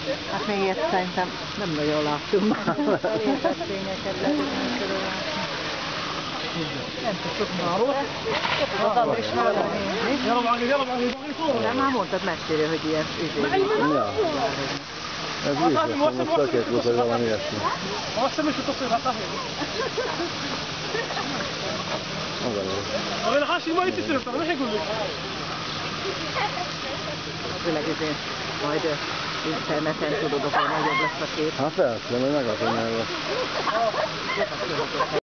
Hát még ilyet szerintem nem nagyon láttunk már. Elérhetényeket lehetünk körülni. Nem tudtuk már. Az az is már nem, már mondtad messzire, hogy ilyen üzé. Ja. Ez vízes, most tökélet volt, hogy valami ilyesmi. Azt hiszem, hogy tudsz, hogy Maga jó. أنا حاشي ما يتصير طبعا ما يقول لك Főleg ezért majd interneten tudod, hogy nagyobb lesz a kép. Hát persze, majd megadom erre.